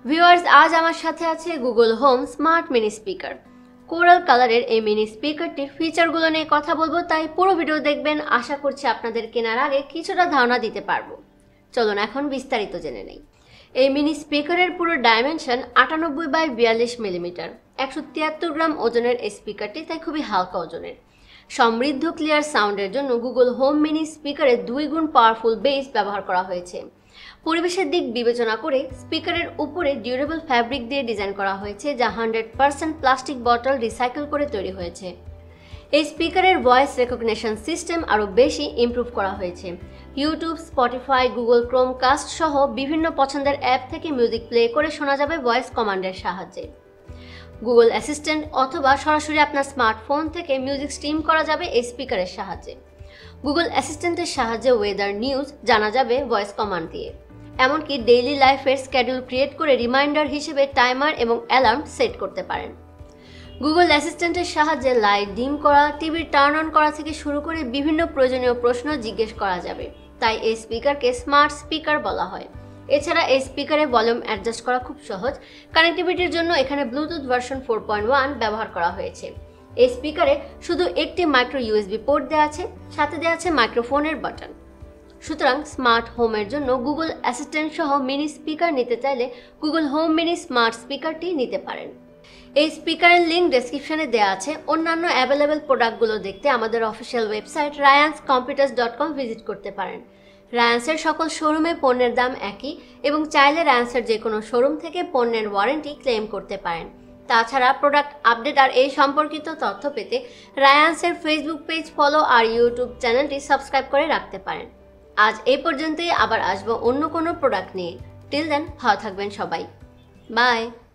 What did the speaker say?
Viewers, আজ আমার সাথে আছে Google home smart mini speaker. Coral কালারের এই মিনি স্পিকারটির ফিচারগুলো নিয়ে কথা বলবো, তাই পুরো ভিডিও দেখবেন। আশা করছি আপনাদের কেনার আগে কিছুটা ধারণা দিতে পারবো। চলুন এখন বিস্তারিত জেনে নেই। এই মিনি স্পিকারের পুরো ডাইমেনশন 98x42 মিলিমিটার, 173 গ্রাম ওজনের এই স্পিকারটি, তাই খুবই হালকা ওজনের। সমৃদ্ধ ক্লিয়ার সাউন্ডের জন্য গুগল হোম মিনি স্পিকারে 2 গুণ পাওয়ারফুল বেস ব্যবহার করা হয়েছে। পরিবেশের দিক বিবেচনা করে স্পিকারের উপরে ডিউরেবল ফ্যাব্রিক দিয়ে ডিজাইন করা হয়েছে, যা 100% প্লাস্টিক বটল রিসাইকেল করে তৈরি হয়েছে। এই স্পিকারের ভয়েস রেকগনিশন সিস্টেম আরও বেশি ইমপ্রুভ করা হয়েছে। ইউটিউব, স্পটিফাই, গুগল ক্রোমকাস্ট সহ বিভিন্ন পছন্দের অ্যাপ থেকে মিউজিক প্লে করে শোনা যাবে ভয়েস কমান্ডের সাহায্যে। গুগল অ্যাসিস্ট্যান্ট অথবা সরাসরি আপনার স্মার্টফোন থেকে মিউজিক স্ট্রিম করা যাবে এই স্পিকারের সাহায্যে। গুগল অ্যাসিস্ট্যান্টের সাহায্যে ওয়েদার নিউজ জানা যাবে ভয়েস কমান্ড দিয়ে। এমনকি ডেইলি লাইফের স্ক্যাডিউল ক্রিয়েট করে রিমাইন্ডার হিসেবে টাইমার এবং অ্যালার্ম সেট করতে পারেন। গুগল অ্যাসিস্ট্যান্টের সাহায্যে লাইট ডিম করা, টিভির টার্ন অন করা থেকে শুরু করে বিভিন্ন প্রয়োজনীয় প্রশ্ন জিজ্ঞেস করা যাবে। তাই এই স্পিকারকে স্মার্ট স্পিকার বলা হয়। এছাড়া এই স্পিকারে ভলিউম অ্যাডজাস্ট করা খুব সহজ। কানেক্টিভিটির জন্য এখানে ব্লুটুথ ভার্সন 4.1 ব্যবহার করা হয়েছে। এই স্পিকারে শুধু একটি মাইক্রো ইউএসবি পোর্ট দেওয়া আছে, সাথে দেওয়া আছে মাইক্রোফোনের বাটন। সুতরাং স্মার্ট হোমের জন্য গুগল অ্যাসিস্ট্যান্ট সহ মিনি স্পিকার নিতে চাইলে গুগল হোম মিনি স্মার্ট স্পিকারটি নিতে পারেন। এই স্পিকারের লিঙ্ক ডেসক্রিপশনে দেওয়া আছে। অন্যান্য অ্যাভেলেবেল প্রোডাক্টগুলো দেখতে আমাদের অফিসিয়াল ওয়েবসাইট ryanscomputers.com ভিজিট করতে পারেন। রায়ান্সের সকল শোরুমে পণ্যের দাম একই এবং চাইলে রায়ান্সের যে কোনো শোরুম থেকে পণ্যের ওয়ারেন্টি ক্লেম করতে পারেন। তাছাড়া প্রোডাক্ট আপডেট আর এই সম্পর্কিত তথ্য পেতে রায়ান্সের ফেসবুক পেজ ফলো আর ইউটিউব চ্যানেলটি সাবস্ক্রাইব করে রাখতে পারেন। আজ এই পর্যন্তই, আবার আসবো অন্য কোনো প্রোডাক্ট নিয়ে। টিল দেন ভালো থাকবেন সবাই। বাই।